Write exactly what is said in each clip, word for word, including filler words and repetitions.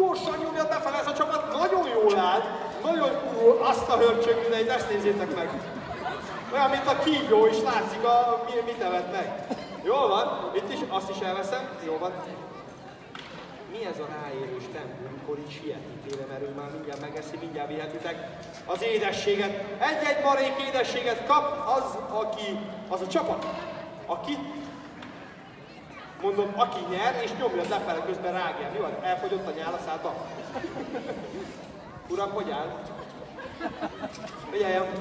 Gyorsan nyomja befele, ez a csapat nagyon jól áll. Nagyon uh, azt a hörcsögüleit, ezt nézzétek meg. Olyan, mint a kígyó, és látszik, a, mi, mit evett meg. Jól van, itt is, azt is elveszem. Jól van. Mi ez a ráérős tempó, amikor így sietni tőle, mert ő már mindjárt megeszi, mindjárt vihetitek az édességet. Egy-egy marék édességet kap az, aki, az a csapat, aki, mondom, aki nyer, és nyomja lefele, közben rágja. Mi van? Elfogyott a nyál a száta? Uram, hogy áll? Figyeljem!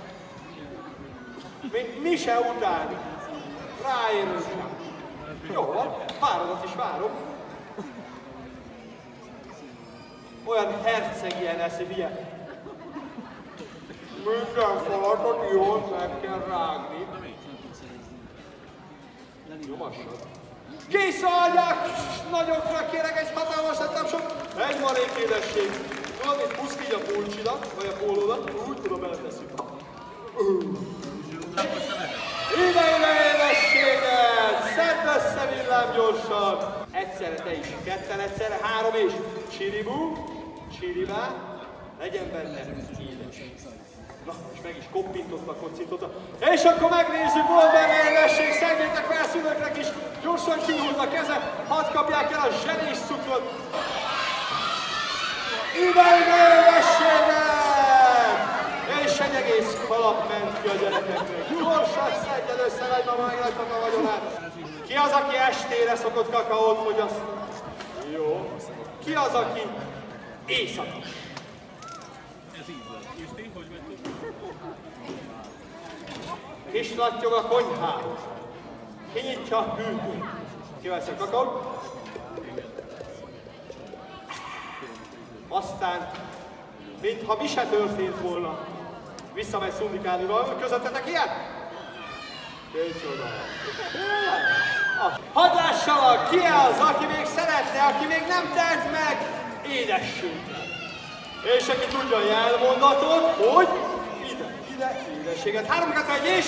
Mint Mise után. Ráérős. Jó van, várodat is várom. Olyan herceg ilyen lesz, hogy ilyen. Minden falatot jól meg kell rágni. Nyomassad. Készadják! Nagyokra kérek, egy hatalmas etapsok. Egy marék édesség. Tudod, itt húzd így a pulcsidat, vagy a pólódat, úgy tudom beleteszünk. Ide, ide édességet! Szedd össze villám gyorsan! Egyszerre te is, ketten egyszerre, három és csiribú, csiribá, legyen benne édes. Na, és meg is koppintotta, kocintotta. És akkor megnézzük, volt benne édesség, szedjétek fel szülőknek is, gyorsan kihúzd a keze, hadd kapják el a zsenés cukrot. Ide, ide édességet! És egy egész kalap ment ki a gyerekeknek. Gyorsan szedjen össze, nagymamáinak a vagyonát. Ki az, aki estére szokott kakaót fogyasztani? Jó. Ki az, aki éjszaka? Ez így van. És ti hogy vettek? Kislattyog a konyhához. Kinyitja a hűtőt. Kivesz a kakaót. Aztán, mintha mi se történt volna, visszamegy szundikálni valami, közöttetek ilyet? Kicsoda. Hadd lássalak, ki az, aki még szeretne, aki még nem telt meg édességre. És aki tudja a jelmondatot, hogy ide, ide, édességet. Háromkat egy is.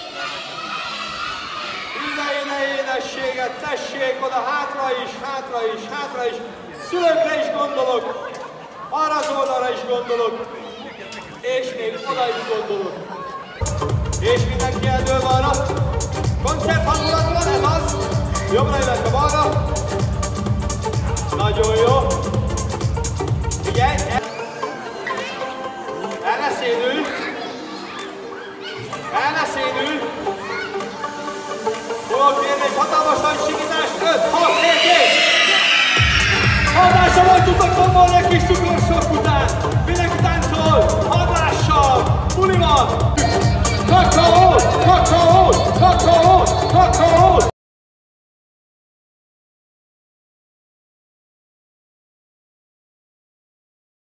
Ide, ide, édességet, tessék oda, hátra is, hátra is, hátra is. Szülőkre is gondolok, arra az oldalra is gondolok, és még oda is gondolok. És mindenki eldőlve arra. Koncerthangulat van, ez az. Jobbra, illetve balra. Nagyon jó. Figyelj! El ne szédül. El ne szédül. Fogok kérni egy hatalmas nagy sikítást. öt, hat, hét, hét. Hadd hogy tudtok szomolni egy kis cukorsok után. Mindenki táncol. Hadd lássam. Buli van. Kakaó! Kakaó!